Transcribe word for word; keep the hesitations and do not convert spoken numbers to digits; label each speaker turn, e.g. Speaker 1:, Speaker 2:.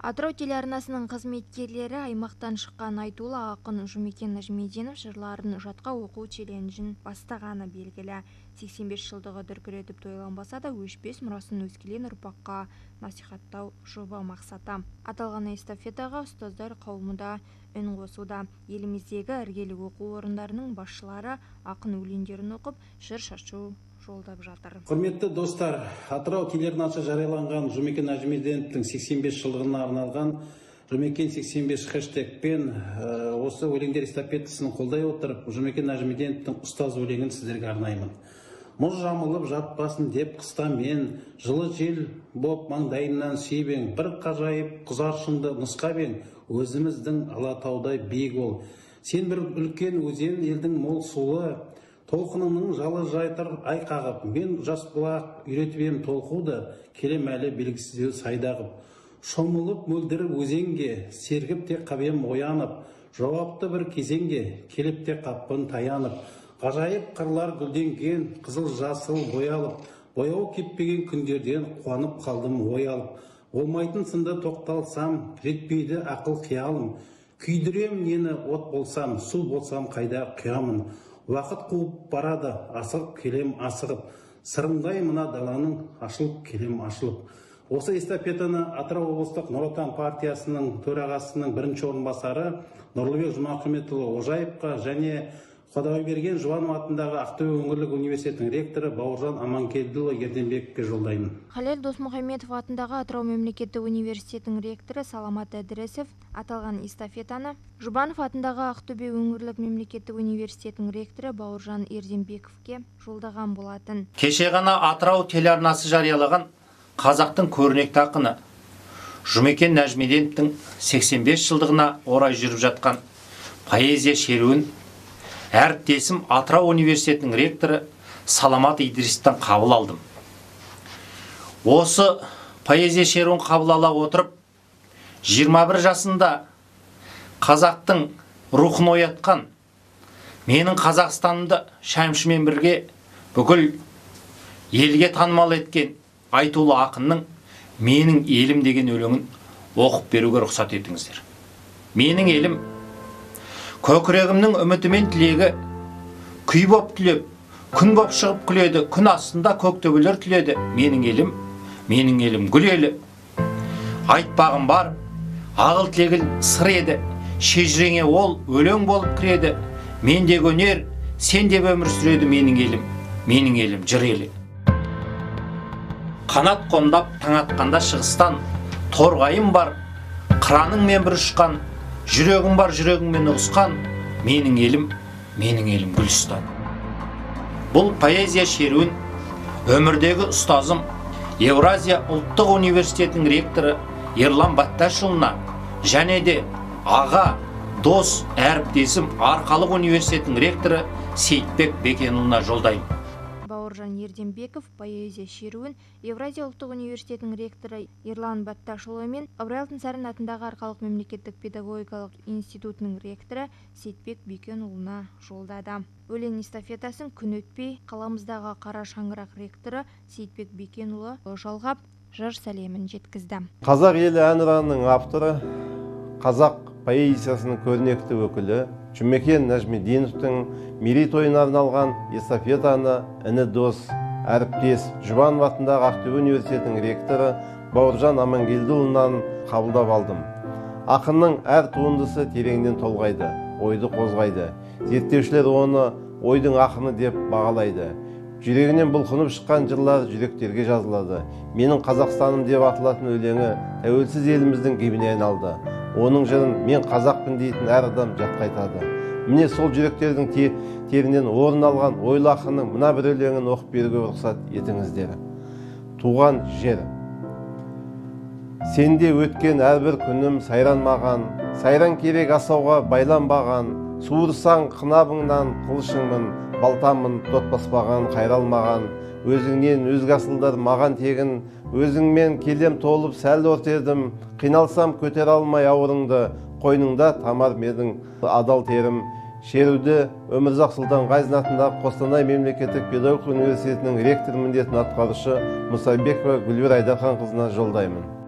Speaker 1: Атырау телеарнасының қызметкерлері аймақтан шыққан айтулы ақын Жұмекен Нәжмеденов жырларын жатқа оқу челленджін бастағаны белгілі. сексен бес жылдығы дүркіретіп тойланбаса да өшпес мұрасын өскелең ұрпаққа насихаттау жоба мақсаты. Аталған эстафетаға ұстаздар қауымы да үн қосуда. Еліміздегі іргелі оқу орындарының басшылары ақын өлеңдерін оқып, жыр шашу жолдап жатыр.
Speaker 2: Құрметті достар, Атырау телеарнасы жарияланған Жұмекен Нәжмеденовтің сексен бес жылдығына арналған Жұмекен сексен бес хэштегпен осы өлеңдер эстафетасын қолдай отырып, Жұмекен Нәжмеденовтің ұстаз өлеңін сіздерге арнаймын. Мұз жамылып жатпасын деп қыста мен, жылы жел боп маңдайымнан сүйбең, бір қажайып құзаршынды нұсқабең, өзіміздің Алатаудай биік ол. Сен бір үлкен өзен, елдің мол суы, толқынының жалы жайтыр ай қағып, мен жас бұлақ үйретіп ем толқуды, келем әлі белгісіздеу сайдағып. Шомылып мөлдіріп өзенге, сергіп те қабем оянып, жауапты бір кезеңге, келіп те қаппын таянып. Ғажайып қырлар гүлденген, қызыл жасыл боялып, бояу кеппеген күндерден қуанып қалдым оялып. Болмайтын сынды тоқталсам, жетпейді ақыл қиялым. Күйдірем нені от болсам, су болсам қайда құямын. Уақыт қуып барады, асығып келем асығып, сырындай мына даланың ашылып келем ашылып. Осы эстафетаны Атырау облыстық Нұр Отан партиясының төрағасының бірінші орынбасары Нұрлыбек Жұмахметұлы Ожаевқа және Құдайберген Жұбанов атындағы Ақтөбе өңірлік университетінің ректоры Бауыржан Аманкелдіұлы Ерденбековке жолдаймын.
Speaker 1: Халел Досмұхамедов атындағы Атырау мемлекеттік университетінің ректоры Саламат Әдіресов аталған эстафетаны Жұбанов атындағы Ақтөбе өңірлік мемлекеттік университетінің ректоры Бауыржан Ерденбековке жолдаған болатын.
Speaker 3: Кеше ғана Атырау телеарнасы жариялаған қазақтың көрнекті ақыны Жұмекен Нәжмеденовтің сексен бес жылдығына орай жүріп жатқан поэзия шеруін әріптесім Атырау университетінің ректоры Саламат Идристен қабыл алдым. Осы поэзия шеруін қабыл ала отырып, жиырма бір жасында қазақтың рухын оятқан, менің Қазақстанымды шәмшімен бірге бүкіл елге танымал еткен айтулы ақынның менің елім деген өлеңін оқып беруге рұқсат етіңіздер. Менің елім көкірегімнің үміті мен тілегі, күй боп түлеп, күн боп шығып күледі, күн астында көк төбелер түледі. Менің елім, менің елім гүл елі. Айтпағым бар, ағыл тегіл сыр еді, шежірене ол өлең болып кіреді. Мен де өнер, сен де өмір сүреді менің елім, менің елім жыр елі. Қанат қомдап таң атқанда шығыстан, торғайым бар, қыраның мен бір ұшқан, жүрегім бар жүрегіңмен ұғысқан, менің елім, менің елім Гүлістан. Бұл поэзия шеруін өмірдегі ұстазым Еуразия ұлттық университетінің ректоры Ерлан Батташұлына және де аға, дос, әріптесім Арқалық университетінің ректоры Сейітбек Бекенұлына жолдаймын.
Speaker 1: Бауыржан Ерденбеков поэзия шеруін Евразия ұлттық университетінің ректоры Ерлан Батташұлы мен Ыбырай Алтынсарин атындағы Арқалық мемлекеттік педагогикалық институтының ректоры Сейітбек Бекенұлына жолдады. Өлең эстафетасын күн өтпей қаламыздағы Қара шаңырақ ректоры Сейітбек Бекенұлы жалғап, жыр сәлемін жеткізді.
Speaker 4: Қазақ елі әнұранының авторы, қазақ поэзиясының көрнекті өкілі Жұмекен Нәжмеденовтің мерейтойына арналған эстафетаны іні дос, әріптес Жұбанов атындағы Ақтөбе университетінің ректоры Бауыржан Аманкелдіұлынан қабылдап алдым. Ақынның әр туындысы тереңнен толғайды, ойды қозғайды. Зерттеушілер оны ойдың ақыны деп бағалайды. Жүрегінен бұлқынып шыққан жырлар жүректерге жазылады. Менің Қазақстаным деп аталатын өлеңі тәуелсіз еліміздің гимніне айналды. Оның жырын мен қазақпын дейтін әр адам жатқа айтады. Міне сол жүректердің терінен орын алған ойлы ақынның мына бір өлеңін оқып беруге рұқсат етіңіздер. Туған жер. Сенде өткен әрбір күнім сайранмаған, сайран керек асауға байланбаған, суырсаң қынабыңнан қылышыңмын, балтамын тот баспаған қайралмаған, өзіңнен өзге асылдар маған тегін, өзіңмен келем толып сәл ортедім, қиналсам көтер алмай ауырыңды, қойныңда тамар медің адал терім. Шеруді Өмірзақ Сұлтан Ғазин атындағы Қостанай мемлекеттік педагогика университетінің ректор міндетін атқарушы Мұсабекова Гүлвер Айдарханқызына жолдаймын.